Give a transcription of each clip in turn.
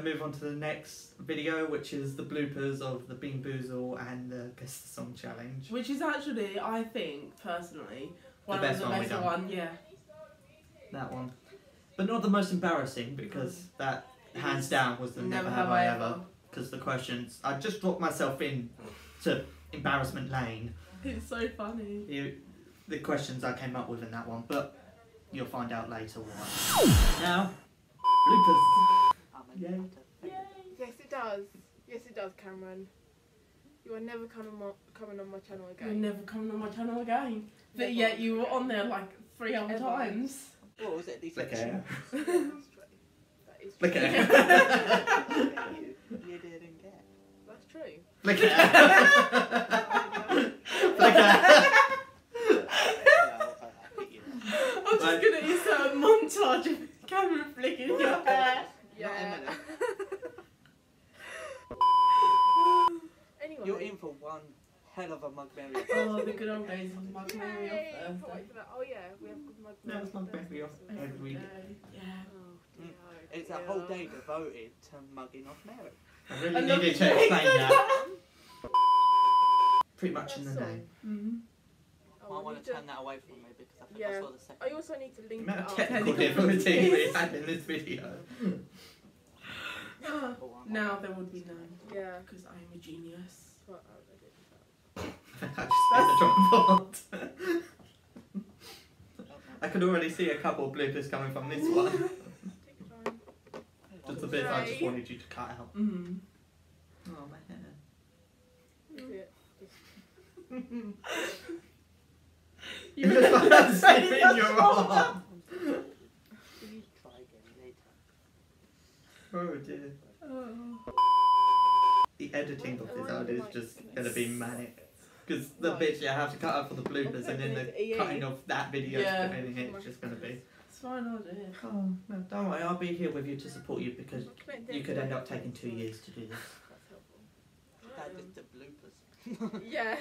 move on to the next video, which is the bloopers of the Bean Boozle and the Guess the Song Challenge. Which is actually, I think, personally, one The of the best one better we've one, yeah. That one. But not the most embarrassing, because that, hands down, was the Never Have I Ever. Because the questions, I just dropped myself in to embarrassment lane. It's so funny. The questions I came up with in that one, but you'll find out later why. Now, bloopers. Yay. Yes, it does. Yes, it does, Cameron. You are never coming on my channel again. You're never coming on my channel again. But yet you were on there like 3 other times. What was it? These Look at her. That's true. That is true. Look at her. You didn't get. That's true. Look at her. Look at her. I'm just gonna insert a montage of Cameron flicking your hair. Yeah. Anyway. You're in for one hell of a mug berry. Oh, the good old days of Mug Mary Yay, off can't Thursday. wait for that. Oh yeah, we have good mug. No, it's Mug Berry off every day. Yeah. Oh dear. It's a whole day devoted to mugging off Mary. I really needed to explain that. Pretty much in the name. Mm-hmm. Oh, I want to turn that away from me because I think I Yeah. saw the second. I also need to The link it amount of up. technical difficulties we had in this video. Now there would be none. Yeah. Because I am a genius. Well, I did that. I just hit the drum board. I could already see a couple of bloopers coming from this one. Take your time. Just the bits I just wanted you to cut out. Mm-hmm. Oh, my hair. That's it. You look like I'm saving your arm. Please try again later. Oh dear. Oh. The editing of this episode is just going to be manic. Because the bits you have to cut out for the bloopers and then the cutting of that video Yeah. to put in it, it's just going to be... It's fine, I'll do it. Oh, no, don't worry, I'll be here with you to support you because you could end up taking 2 years to do this. That's helpful. That is the bloopers. Yeah.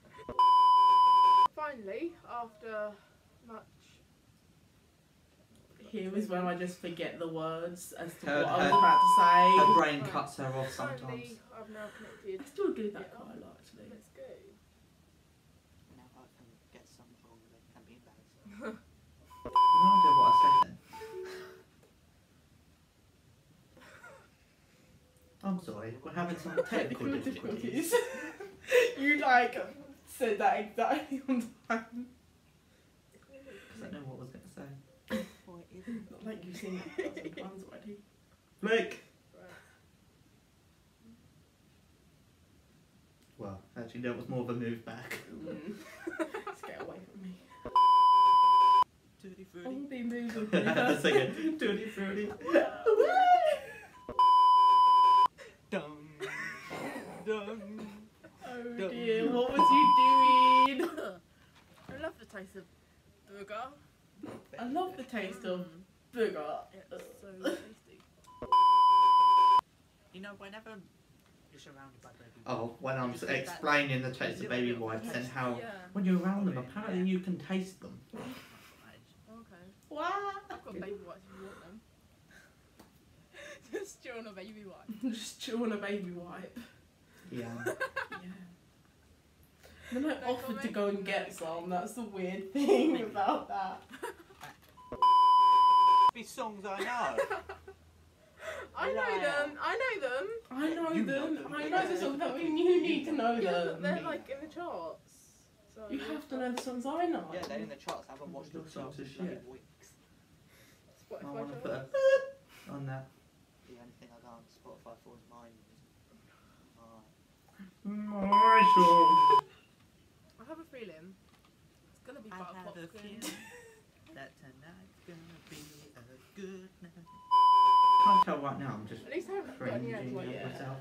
Finally, after much. Here is when I just forget the words as to Her- what I was her- about to say. Her brain cuts her off sometimes. Finally, I've now connected. I still do that quite a lot, actually. Let's go. Now I can get some wrong that can be embarrassing. No idea what I said then. I'm sorry, we're having some technical difficulties. You like said that exactly on time. Because I know what I was going to say. What is it? Not like you've seen that 1,000 times already. Look! Right. Well, actually that was more of a move back. Let's get away from me. Tutti I'm frutti. being moved. Sing it. Tutti frutti. Dum. Dum. Oh dear, what was you doing? I love the taste of burger. I love the taste of booger. It's so tasty. You know, whenever you're surrounded by baby Oh, when I'm explaining the taste of baby wipes and how Yeah. when you're around them, apparently you can taste them. Okay. What? I've got baby wipes if you want them. Just chew on a baby wipe. Just chew on a baby wipe. Yeah. Yeah. Then I No offered to comment? go and get some. That's the weird thing about that. These songs I know. I know them. I know them. I know You know them. them. I know the songs that you need to know Yeah, but them. they're like in the charts. So You have to know the songs I know. Yeah, they're in the charts. I haven't watched the Those charts songs in are bloody shit. weeks. I Spotify want to charts. put a on that. The only thing I got on Spotify for is mine. Marshall. I have a feeling it's gonna be I about have a popcorn. feeling that tonight's gonna be a good night. Can't tell right now. I'm just At least I haven't got any ads cringing like at that. myself.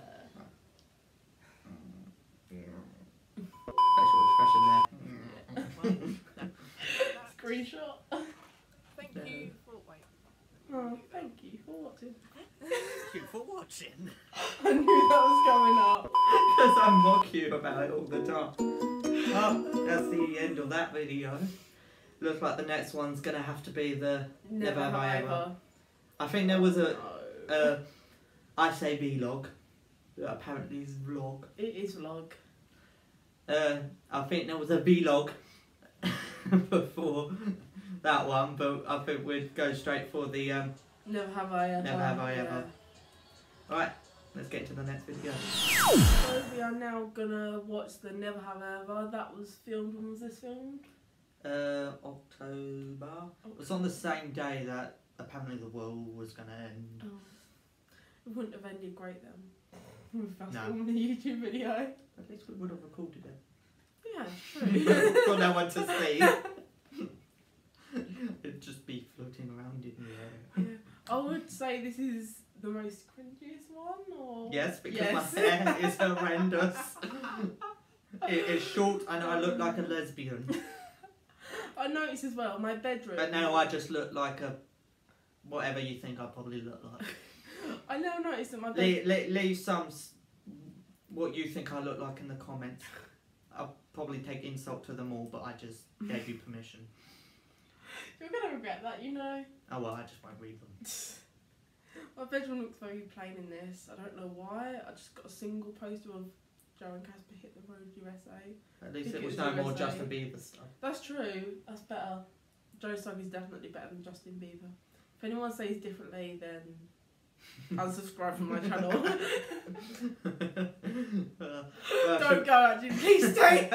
Facial expression there. Screenshot. Thank you for wait. Oh, thank you for watching. Thank you for watching. I knew that was coming up. Because I mock you about it all the time. Well, that's the end of that video. Looks like the next one's gonna have to be the Never Have I Ever. I think there was a I say vlog. Apparently it's vlog. It is vlog. I think there was a vlog before that one, but I think we'd go straight for the Never have I ever. Never have I ever. Alright, let's get to the next video. So we are now gonna watch the Never Have I Ever. That was filmed. When was this filmed? October. It was on the same day that apparently the world was gonna end. Oh. It wouldn't have ended great then. If I was No. filming a YouTube video. At least we would have recorded it. Yeah, true. For no one to see. It'd just be floating around in the air. Yeah. I would say this is the most cringiest one, or Yes, because Yes. my hair is horrendous. It's short and I look like a lesbian. I noticed as well my bedroom. But now I just look like a... whatever you think I probably look like. I now noticed that my bedroom. Leave some... what you think I look like in the comments. I'll probably take insult to them all, but I just gave you permission. You're gonna regret that, you know. Oh well, I just won't read them. My bedroom looks very plain in this. I don't know why. I just got a single poster of Joe and Casper Hit the Road USA. At least Think it was it's no more USA. Justin Bieber stuff. That's true. That's better. Joe's song is definitely better than Justin Bieber. If anyone says differently, then unsubscribe from my channel. Don't go, actually. Please stay.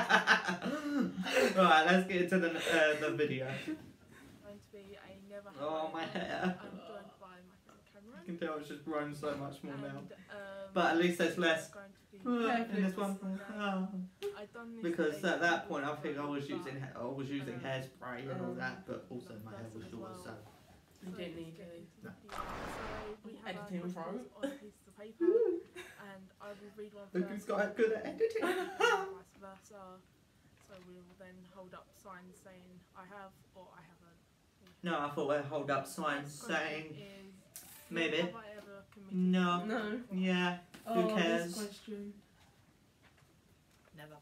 Right, let's get into the video. Going to be a never have Oh, I my ever. hair. I'm joined by my friend You Cameron. can tell it's just grown so much more now. And, But at least there's less going to be in this one. Oh. I've done this Because a at that couple point I of think I was times, using hairspray and all that, but also my hair was short, so You didn't need to. No. So we have Editing our pro. questions on a piece of paper, and I will read one look first. who's got good at editing. and vice versa. So we will then hold up signs saying I have or I haven't. No, I thought we'd hold up signs Next question saying is, maybe. Have I ever committed No. No. Yeah. Oh, cares? this question. Never.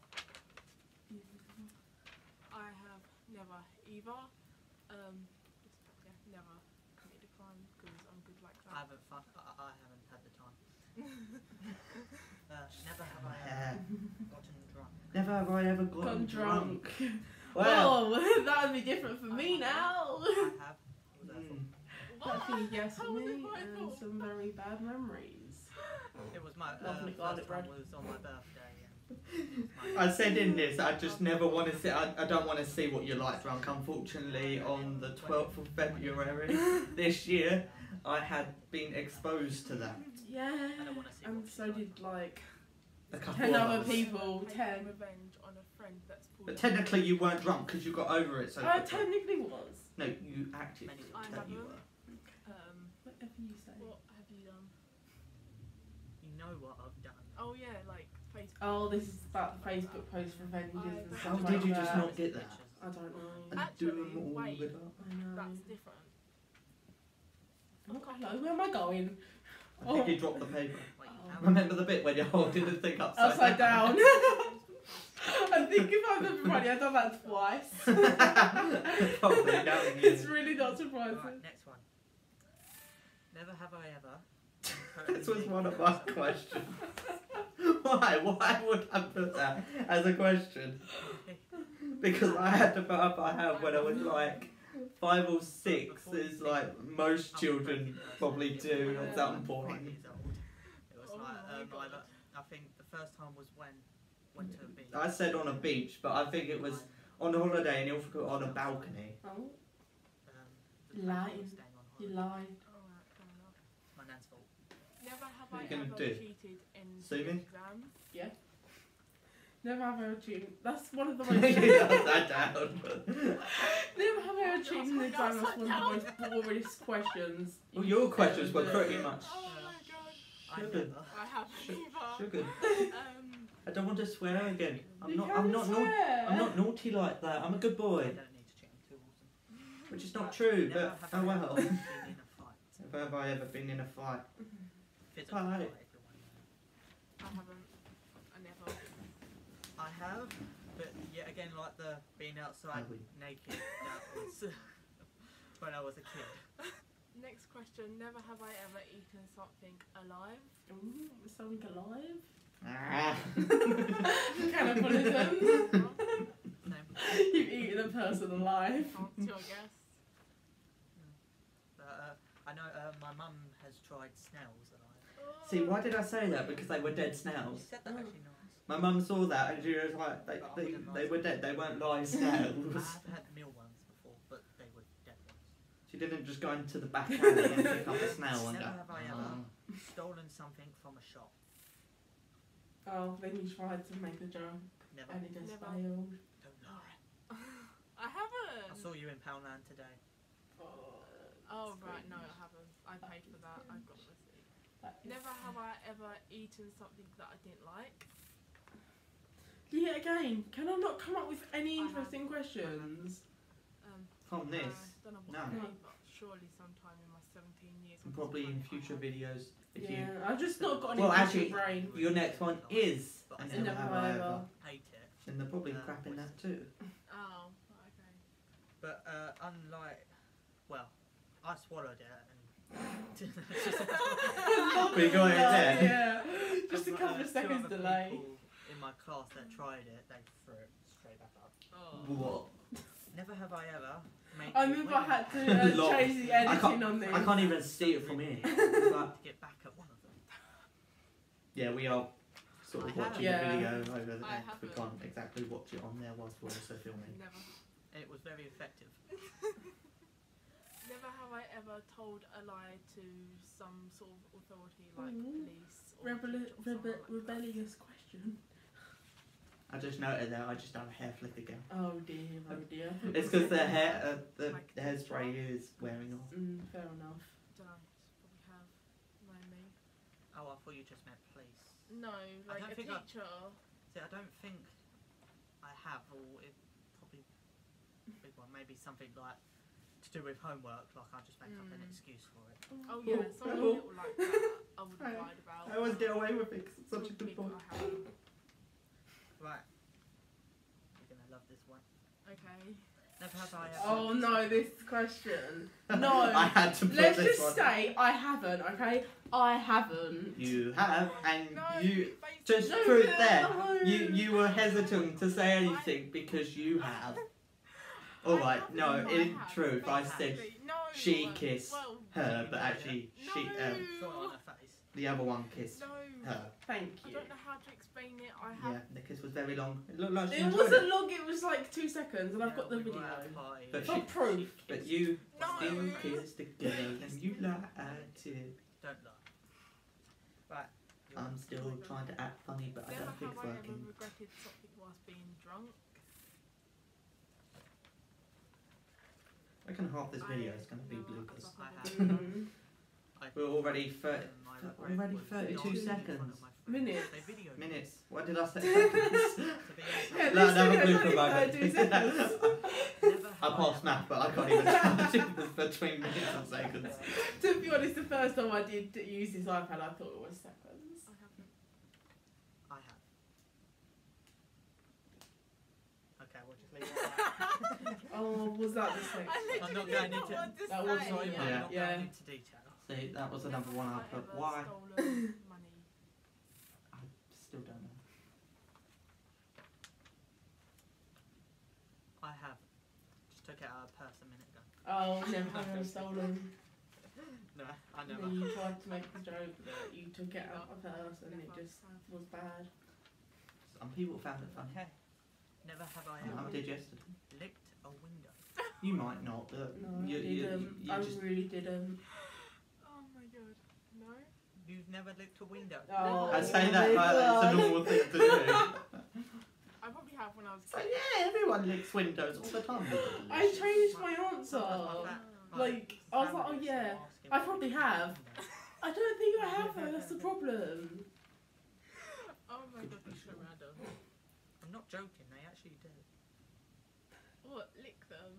I have never either. Yeah, never committed a crime because I'm good like I that. haven't had the time. Never have I Yeah. ever gotten drunk. Never have I ever gotten Gone drunk. drunk. Well, Oh, that would be different for me now. I have. It was awful. That'd be a yes for How was it me my and fault? some very bad memories. It was my Lovely first garlic one bread. was on my birthday. And I said in this, I just never want to see. I don't want to see what you're like drunk. Unfortunately, on the 12th of February this year, I had been exposed to that. Yeah, I don't want to see and what so she's did like A couple 10 of other us. people. Taking 10. revenge on a friend that's pulled But up. technically, you weren't drunk because you got over it so I quickly. technically was. No, you acted Many I that you haven't. were. Whatever you say. What have you done? You know what I've done. Oh yeah, like Facebook. Oh, this is about the Facebook post revenges and How stuff did like you that. just not get that? I don't know. And Actually, do them all wait. with us. I know. That's different. Oh, hello, where am I going? I think you dropped the paper. Wait, you Oh. haven't? Remember the bit when you're holding the thing upside, Upside down. I think if I'm ever funny, I've done that twice. Probably knowing It's you. really not surprising. Alright, next one. Never have I ever. This was one of my questions. Why? Why would I put that as a question? Because I had to put up I have when I was like 5 or 6, is like most children probably do at some point. It was Oh like, my God. I think the first time was when went to a beach. I said on a beach, but I think it was on holiday in Ilfracombe on a balcony. Oh, The Lying. fact I was staying on you holiday. lied. Alright, fair enough. It's my nan's fault. Never have What I are you gonna ever do? cheated in Sue me? exams. Never have I ever cheated. That's one of the most. He does that down. Never have I ever cheated in the exam. That's one of the most boringest questions. Well, your questions were pretty much Oh my god. I Sugar. never. I have either. sugar. I don't want to swear again. I'm You not. can I'm not. swear. I'm not naughty like that. I'm a good I boy. don't need to check. I'm too awesome. Which is not true, Never but have oh I well. ever been in a fight. Never have I ever been in a fight. Physical Fight. fight, if you want. I haven't. I never. I have, but yet again, like the being outside I would. naked, that was when I was a kid. Next question. Never have I ever eaten something alive. Ooh, something alive? Ah. Cannibalism. No. You've eaten a person alive. What's your guess? I know my mum has tried snails alive. See, why did I say that? Because they were dead She snails. said that actually nice. My mum saw that and she was like, they were dead. They weren't live I snails. have had meal ones before, but they were dead ones. She didn't just go into the back alley and pick up a snail and go. Never have I ever "Oh." stolen something from a shop. Oh, then you tried to make a joke Never. and it just Never. failed. Don't lie. I haven't. I saw you in Poundland today. Oh right, no, I haven't. I paid for that. I've got the receipt. Never have I ever eaten something that I didn't like. Yeah, again, can I not come up with any I have. interesting questions? From this, Don't know what no. day, but surely sometime in my 17 years. and I'm probably in surprised future I have. videos, if Yeah, you. I've just not got any Well, well, actually, brain. Your next one is, But I and said never have I ever. ate it. And they're probably crap in that too. Oh, okay. But unlike, well, I swallowed it and We got it there. Yeah, just a couple of two seconds other delay. people in my class that tried it, they threw it straight back up. Oh. What? Never have I ever made I you remember win I had to Lol. change the I editing can't- on this. I can't even see it from here. It's like, to get back at one of them. yeah, we are sort of I watching have. the Yeah. video over there. I We haven't. can't exactly watch it on there whilst we're also filming. Never. It was very effective. Never have I ever told a lie to some sort of authority like Ooh. police or teacher or someone like that. Rebellious question. I just noted that I just done a hair flick again. Oh dear, oh dear. It's because the hair, the Like hairspray is wearing off. Fair enough. Don't know. Probably have. No, me. Oh, I thought you just meant police. No, like don't a think I- teacher. See, I don't think I have, or it probably big one, maybe something like to do with homework, like I just make up an excuse for it. Oh yeah, something little like that. I would have lied about. I always get away with it 'cause it's such a good Big book. I haven't. Right. You're gonna love this one. Okay. Never have I ever. Oh no, this question. No. I had to put Let's this just one. say I haven't, okay? I haven't. You have, and No, you face just it. No, prove no. there. You were hesitant to say anything because you have. All I right, haven't, no, but in have, truth, I said basically. No. she kissed Well, her, but actually no. she, Saw it on her face. the other one kissed No. her. Thank I you. don't know how to explain it. I have. Yeah, the kiss was very long. It looked like she It enjoyed wasn't it. long, it was like 2 seconds, and I've got the We video. were at a party But and she- proof. But kissed. you No. still kissed the girl and you lied to. Don't lie. Right. I'm still trying to act funny, but I Never don't think have it's I ever working. regretted something whilst being drunk. I reckon half this video is going to be No, bloopers. I I probably have. Mm. We're already 30 My already regret was 32 not in front seconds. of my friends. Minutes. They videoed me. minutes. What did I say? Seconds. To be Yeah, honest, No, this no, video's blooper only moment. 32 seconds. never I have passed ever- math, but I can't even count it between minutes and seconds. To be honest, the first time I did use this iPad, I thought it was seconds. I haven't. I have. Okay, we'll just leave it at that. Oh, was that the section? I I'm literally not didn't going know into- what to that was say. not- I'm Yeah. not Yeah. going into detail. See, that was another Never one I have put. ever Why? stolen money. I still don't know. I have. Just took it out of a purse a minute ago. Oh, never have ever stolen. No, I And never. then you tried to make the joke that you took it out of purse and it Never just have. was bad. Some people found it funny. Okay. Never have I I ever did yesterday. licked a window. You might not, but No, you, I didn't. you I just. really didn't. Oh my god. No? You've never licked a window. Oh, I say that my like it's a God. normal thing to do. I probably have when I was a So kid. yeah, everyone licks windows all the time. I changed my answer. Like, Like, I was like, oh yeah, I probably have. I don't think I have though, that's the problem. Oh my god, that's so random. I'm not joking, they actually do. What? Lick them?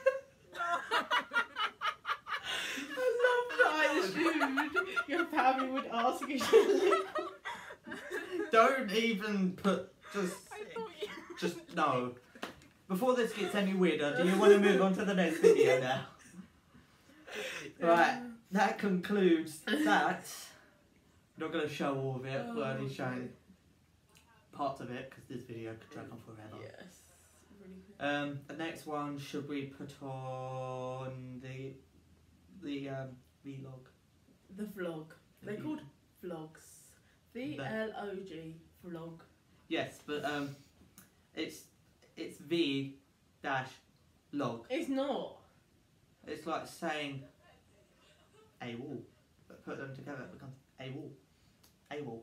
I love that I assumed your family would ask you to lick. Don't even put just I thought you. just no. Before this gets any weirder, do you want to move on to the next video now? Right, that concludes that. I'm not going to show all of it, we'll only show parts of it because this video could drag on forever. Yes. Really good. The next one, should we put on the vlog? The vlog. They're called vlogs. VLOG vlog. Yes, but it's V dash log. It's not. It's like saying a wall, but put them together it becomes a wall. A wall.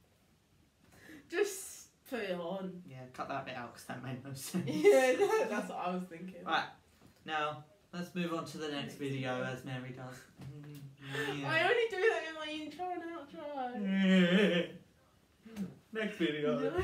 Just put it on. Yeah, cut that bit out because that made no sense. Yeah, that's what I was thinking. Right, now let's move on to the next video as Mary does. I only do that in my intro and outro. Next video. No.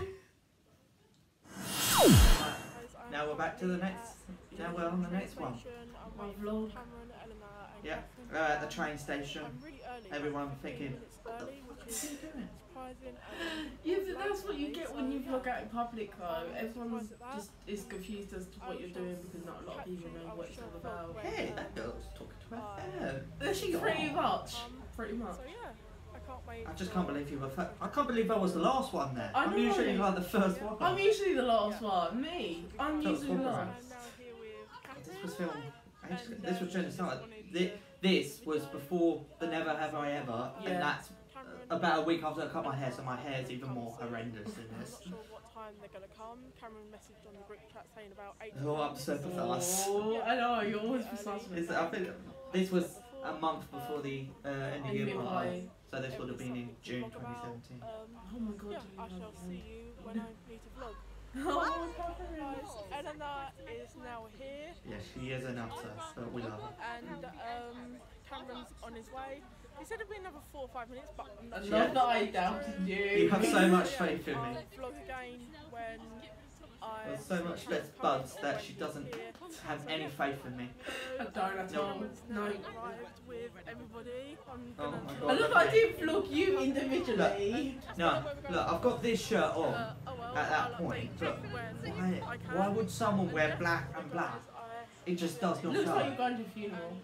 Right, now we're back to the next. Now we're on the next one. My vlog. Yeah, at the train station. Everyone thinking, what the early, fuck is he doing? Yeah, but that's what you get when you vlog out in public though. Everyone just is confused as to what you're doing because not a lot of people know what it's all about. Hey, that girl's talking to her phone. She pretty much. Pretty much. So yeah, I can't wait. I just can't believe you were. I can't believe I was the last one there. I I'm know. usually like the first one. I'm usually the last one. Me. I'm That was usually the popular. last. I'm now here with This was Catherine. filmed. This was during the start. This was before the Never Have I Ever, Yeah. and that's about a week after I cut my hair, so my hair's even more horrendous than I'm this. not sure what time they're gonna come. Cameron messaged on the group chat saying about 8. Oh, I'm so precise. Oh, I know, you're always precise with This, that. I think this was a month before the end of year End of party, year so this would have been in June 2017. Oh my god, Yeah, do you I shall know see you when I need to vlog. Oh, Guys, Eleanor is now here, Yeah, she is an utter, but we love her. and Cameron's on his way. He said it'd be another 4 or 5 minutes, but I'm I not love that I doubted you. You have so much faith in me. I'll vlog again when I. There's so much less buds that she doesn't have any faith in me. I don't at all. No. Arrived with everybody. I'm Oh gonna. my I god. love that I didn't vlog you individually. No, look, I've got this shirt on Oh well, at that I'll point, update but you when why, I can. why would someone wear black and black? It just does not Looks like go. you're going to a funeral.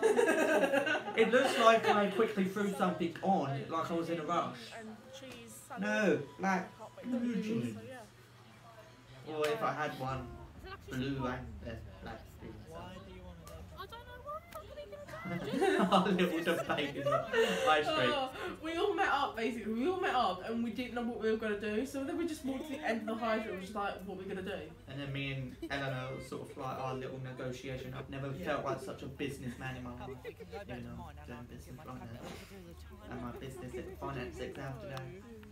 It looks like I quickly threw something on, like I was in a rush. And cheese salad. No, black. Can't wait to Mm. do it, so yeah. Or if I had one, blue and black. Why do you want to do I don't know what I'm gonna do. Our little debate in the high street. We all met up basically. We all met up and we didn't know what we were gonna do. So then we just walked to the end of the high street, just like, what we're gonna do. And then me and Eleanor sort of like our little negotiation. I've never felt like such a businessman in my life. Even though I'm doing business right now. And my business finance exam today.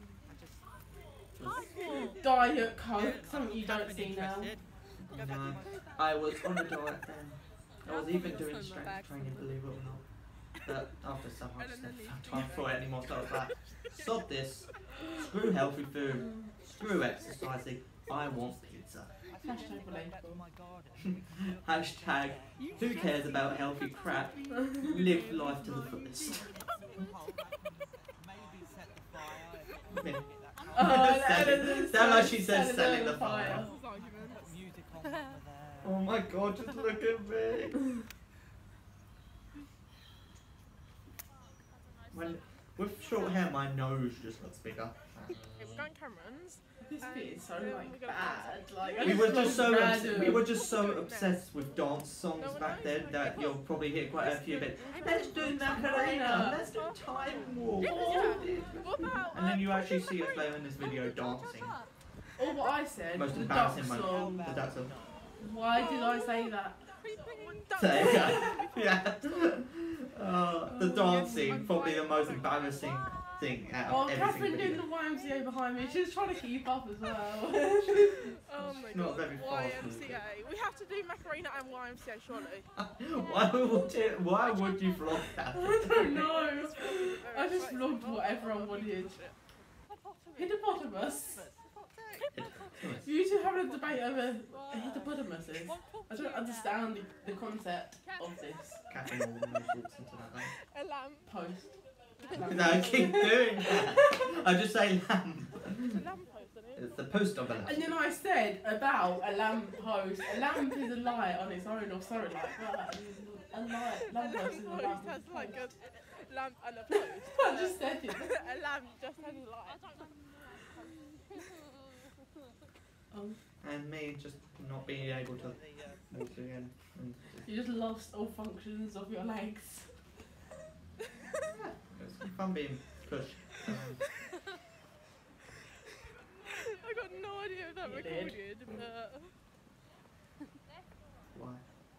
Diet Coke, something you don't see now. No, I was on a diet then. I was even doing strength training, believe it or not. But after some, I just never found time for it anymore. So I was like, sod this. Screw healthy food. Screw exercising. I want pizza. Hashtag relatable. Hashtag, who cares about healthy crap? Live life to the fullest. Maybe set the fire. Yeah. Oh, Sound like she says selling the fire. Music on over there. Oh my god, just look at me. When, with short hair, my nose just looks bigger. We're going Cameron's. This bit is so like bad. Like We were just so random. we were just so obsessed with dance songs back then that you'll probably hear quite a few bits. Let's do Macarena. Let's do Time Warp. What about? And then you actually see us later in this video dancing. Or what I said, Most the duck embarrassing moment. song. The duck song. Why did I say that? Say yeah. The dancing, probably the most embarrassing thing out Oh, of every Catherine single doing video. the YMCA behind me. She was trying to keep up as well. Oh my Not god. very fast YMCA. We have to do Macarena and YMCA, surely. Why would you vlog that? I don't know. I just vlogged whatever I wanted. Hippopotamus. You two having a debate over hippopotamuses. I don't understand the concept of this Catherine always walks into that lamp. A lamp. post. No, I keep doing that. I just say lamp. It's a lamp post, isn't it? It's the post of a lamp. And then I said about a lamp post. A lamp is a light on its own or something like that. A light. A Lamp lamp post is a post lamp has post. like a lamp and a post. I just said it. A lamp just has a light. And me just not being able to walk again. And You just lost all functions of your legs. it's fun being pushed. I got no idea if that You recorded, did. but Why?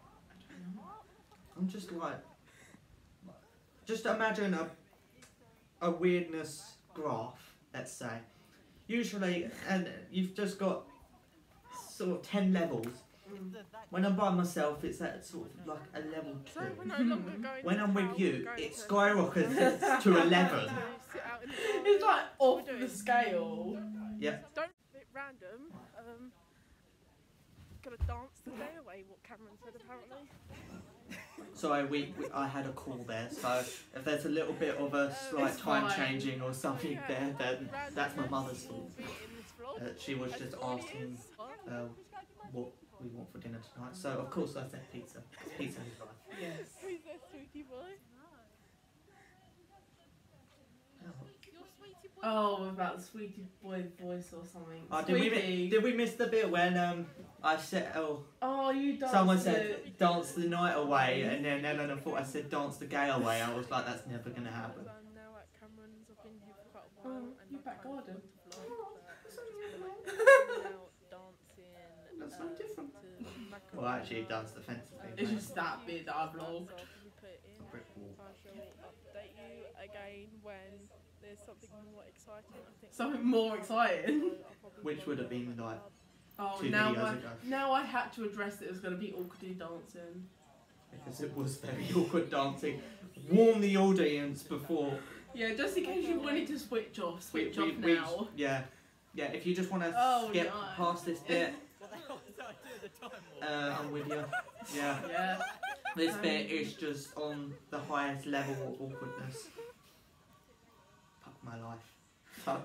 I'm just like, just imagine a weirdness graph, let's say. Usually, and you've just got sort of 10 levels. When I'm by myself, it's at sort of like a level 2. so we're no longer going When to I'm with town, you, we're going it to- skyrockets to 11. So sit out in the It's garden. like off the scale. Yep. Don't bit random. Gonna dance the day away. What Cameron said apparently. So I had a call there, so if there's a little bit of a slight It's time fine. changing or something Yeah, there, then that's my randomness mother's will fault. be in this vlog, She was as just it already asking is. what we want for dinner tonight. So of course I said pizza, 'cause pizza is life. Yes. Who's that sweetie boy? Oh, about the Sweetie Boy voice or something. Oh, Sweetie. did we miss the bit when I said Oh, you danced. someone to- said dance the night away, and then Eleanor thought I said dance the gay away. I was like, that's never gonna happen. I'm now at Cameron's. I've been here for quite a while. Oh, and you I've back kind of garden. got to vlog, but just been, like, out dancing. That's so different. to Well, actually, it does the fencing thing. It's just that bit that I vlogged. So I'll probably put it in. Brick wall. I shall update you again when there's something more exciting. I think. Something more exciting. I'll probably Which would have vlog been the like pub. Oh, 2 now videos I, ago. now I had to address that it was going to be awkwardly dancing. Because it was very awkward dancing. Warn the audience before. Yeah, just in case you wanted to switch off now. Yeah. Yeah, if you just want to Oh, skip no. past this bit, What the hell was I doing the time warp? I'm with you. Yeah. Yeah. This bit is just on the highest level of awkwardness. Fuck my life. Fuck.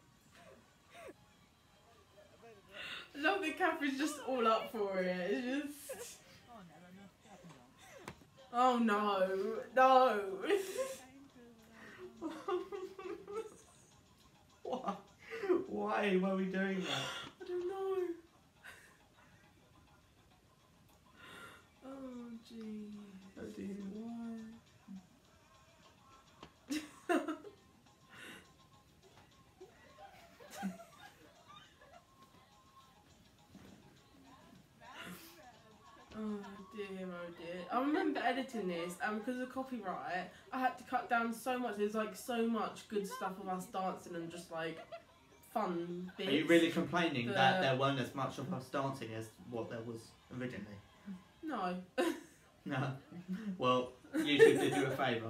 I love that Catherine's just all up for it. It's just. Oh no. No. Why? Why were we doing that? I don't know. Oh gee. Oh dear. Why? Oh dear, oh dear. I remember editing this, and because of copyright, I had to cut down so much. There's like so much good stuff of us dancing and just like fun bits. Are you really complaining that The- there weren't as much of us dancing as what there was originally? No. No. Well, YouTube did you a favour.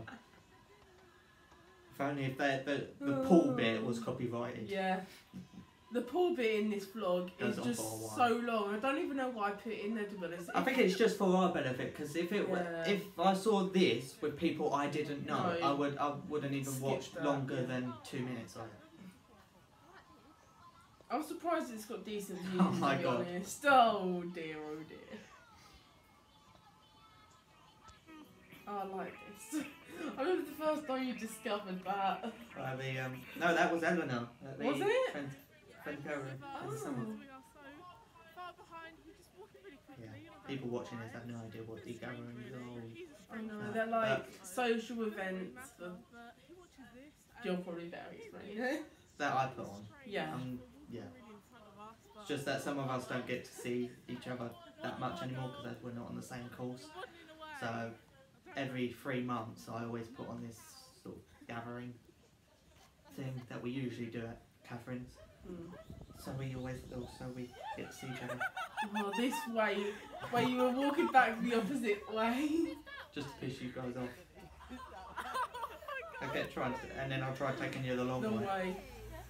If only if the pool bit was copyrighted. Yeah. The pool bit in this vlog Goes is on just for a while. so long. I don't even know why I put it in there, to be honest. I think it's just for our benefit, because if it Yeah. if I saw this with people I didn't know, No. I wouldn't even Skip watch that, longer yeah. than 2 minutes of it. I'm surprised it's got decent views, Oh my to be God. honest. Oh dear, oh dear. Oh, I like this. I remember the first time you discovered that. No, that was Eleanor. Was it? Friend Karen in the summer. Oh. We are so far behind. We're just walking really quickly. Yeah. You're not People going watching this have no idea what degathering is. He's a I stranger. know, they're like social events for. But he watches this. and You're probably better explaining it. That I put on. Yeah. Yeah. Really in front of us, but It's just that some of us don't get to see each other that much anymore because we're not on the same course. we're waddling away. So every 3 months I always put on this sort of gathering thing that we usually do at Catherine's. Mm. So we get to see each other. Oh, this way, where you were walking back the opposite way. Just to piss you guys off. I get trying to, and then I'll try taking you the long The way. way.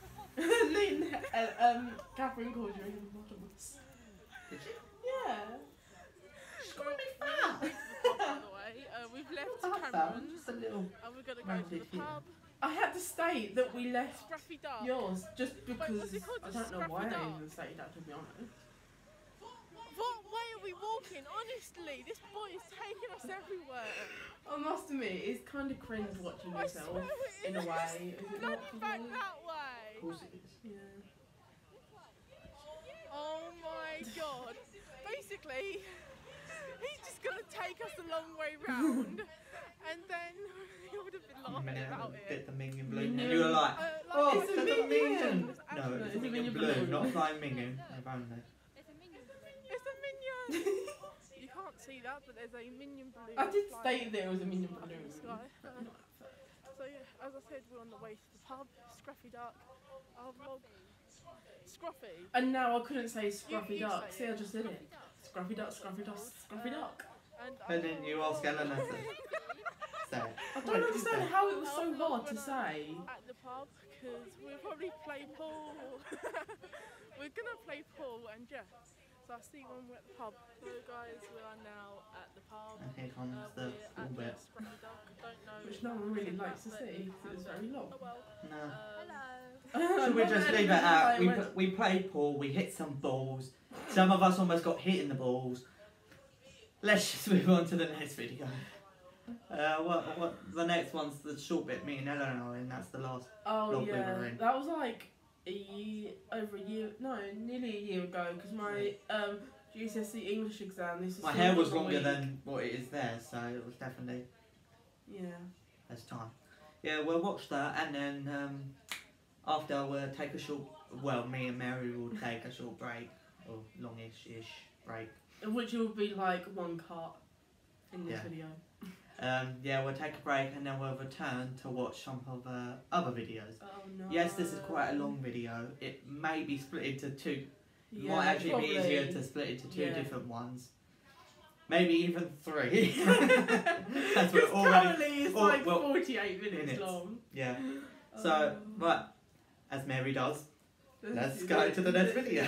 Catherine called you a hippopotamus. Did you? Yeah. She's got me fat. By the way, we've left Cameron's Just a little. and we're gonna go to rounded the here. pub. I had to state that we left Scruffy Duck. yours just because what's it called? I don't know Scruffy why I Duck? even stated that, to be honest. What way are we be walking. Honestly, this boy is taking us everywhere. I must admit, it's kind of cringe watching I yourself swear it in a is. way. Is it not? Bloody back that Of way. course it is. Yeah. Oh my god. Basically, he's just gonna take us a long way round, and then he would have been laughing about Bit it. the minion blue. Minion. And you were like, oh, it's it's a a minion. minion. It's No, actually- it's it's a a minion minion blue, blue. not flying minion. If only. It's a minion. You can't see that, but there's a minion blue. I did flying state there was a minion up in blue. the sky. So yeah, as I said, we're on the way to the pub. Scruffy Duck. Our vlog. Scruffy. And now I couldn't say scruffy You duck. say See, it. I just did it. Scruffy duck, scruffy duck, scruffy duck. And then you ask Eleanor to say it. I don't understand how it was so I'm not hard to gonna- say. At the pub, because we'll probably play pool. We're gonna play pool and yeah. So I'll see you when we're at the pub. So guys, we are now at the pub. And here comes the We're full at the bit. Scruffy Duck. Don't know. Which no one really anything likes to about it, see, because it was very long. Oh well. No. Hello. Should we just leave it out? We played pool, we hit some balls. Some of us almost got hit in the balls. Let's just move on to the next video. What the next one's the short bit me and Eleanor and that's the last. Oh Log we yeah, were in. that was like over a year, no, nearly a year ago, because my GCSE English exam. This is My still hair was on the longer week. than what it is there, so it was definitely Yeah. there's time. Yeah, we'll watch that and then after we'll take a short. Well, me and Mary will take a short break or longish-ish break. Which will be like one cut in this Yeah. video. Yeah, we'll take a break and then we'll return to watch some of other videos. Oh no. Yes, this is quite a long video. It may be split into two. It Yeah, might actually probably. be easier to split into two Yeah. different ones. Maybe even three. As we're Because already. currently it's oh, like well, 48 minutes minutes. long. Yeah. So, but as Mary does, let's go to the next video.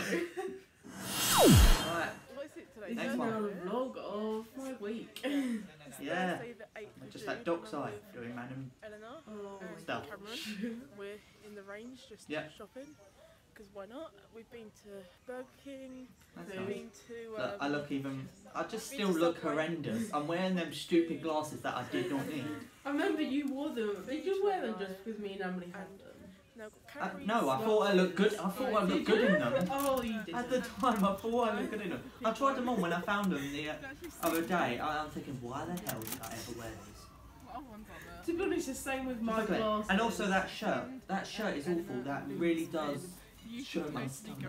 Right. What is it today? This Next is one. now a vlog of my week. It's Yeah. Thursday the 8th of Just June, that dock and I'm side with doing random Eleanor Oh, and Stuff. Cameron. We're in the range just Yeah. shopping. Because why not? We've been to Burger King. That's Food. nice. Been to. Look, I look even. I just been still to look Subway. horrendous. I'm wearing them stupid glasses that I did not need. I remember you wore them. Did you wear them just because me and Emily had them? Now got Cadbury's. No, I thought I looked good. I thought I looked good in them. Oh, you did. At the time, I thought I looked good in them. I tried them on when I found them the other day. I'm thinking, why the hell did I ever wear these? To be honest, the same with my Exactly. glasses. And also that shirt. That shirt is awful. That really does show my stomach.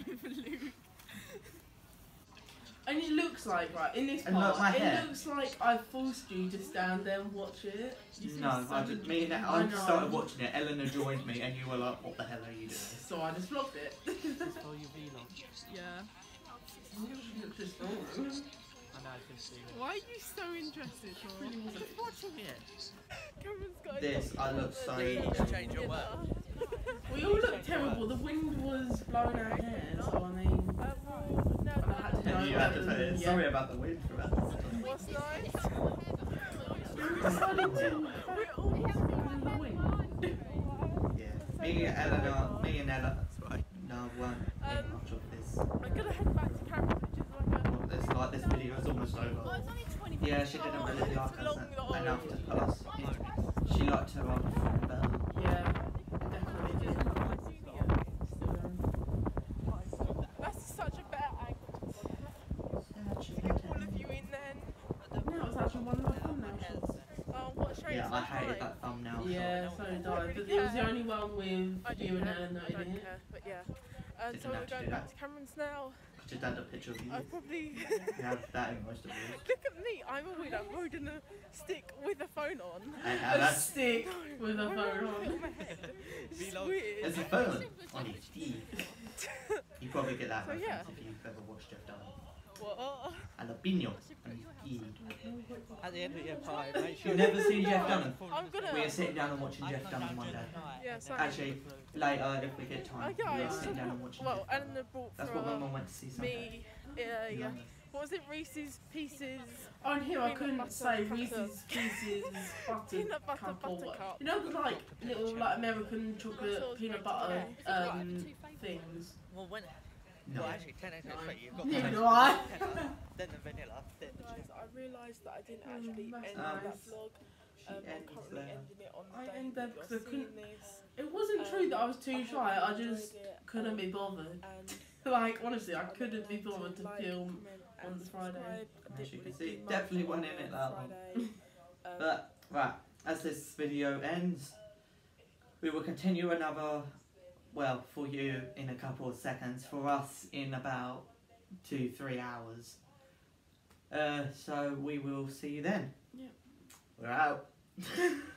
And it looks like, right, in this And part, look, my hair. it looks like I forced you to stand there and watch it. No, I just, me and I I know. started watching it. Eleanor joined me, and you were like, "What the hell are you doing?" So I just vlogged it. This is for your vlog. Yeah. It looks just wrong. I know I can see it. Why are you so interested, Sean? Just watching it. Cameron's got a This, I look so. You need to change your work. We all look terrible. The wind was blowing our hair, so I mean, No, and I had to know. You had to say it. Yeah. Sorry about the wind for that. what's nice? We decided to We're all in the wind. Yeah. Me and Ella. No, weren't in much of this. I'm gonna head back to Cameron, which is like a. This video is almost over. Yeah, she didn't really like us enough to put us in. She liked her other friend better. Yeah, definitely did. That's such a better angle. Get all of you in then. No, it was actually one of my thumbnail shots. Oh, what show Yeah, is I that hated fine? that thumbnail shot. Yeah, so did I. But it was the only one with I you and don't Eleanor care, I in don't it. care, but yeah. Didn't So have we're to going do back that. to Cameron's now. I just had a picture of you. I probably You have that in most of yours. look at me. I'm a winner holding a stick with a phone on. And A that's stick with a I'm phone on on. my head. It's Vlog. weird. there's a phone on his teeth. You probably get that So, reference yeah. if you've ever watched Jeff Dunham. What? Jalapeno on his teeth. At the end of your pie, make sure You've never seen Jeff Dunham? I'm gonna. We are sitting down and watching Jeff Dunham one day. Yeah, sorry. Actually, later if we get time, Okay, we are so sitting down and watching well, Jeff Dunham. Eleanor brought That's for what my mum went to see Sunday. me. Yeah. What was it? Reese's Pieces. On here, I Peanut couldn't butter say cutter. Reese's Pieces butter Peanut butter cup or what. buttercup. You know the like little like American chocolate That sounds peanut great to butter me. things. Well, when No. Well, actually, 10 eggs No. and sweet. You've got Neither the do I. vanilla, then the vanilla, then the Guys, chocolate. I realised that I didn't actually that's end nice. that vlog. She I'm ends currently there. ending it on the I day end that there you're because I couldn't- seeing this. It wasn't true that I was too shy. I hope you just enjoyed it, couldn't be bothered. and Like honestly, I don't couldn't be forget to bothered to like, film. comment, on and the Friday. subscribe. I As you didn't can really see, do much definitely on went in it that long. Friday. But right, as this video ends, we will continue another, well, for you in a couple of seconds, for us in about 2-3 hours. So we will see you then. Yeah. We're out.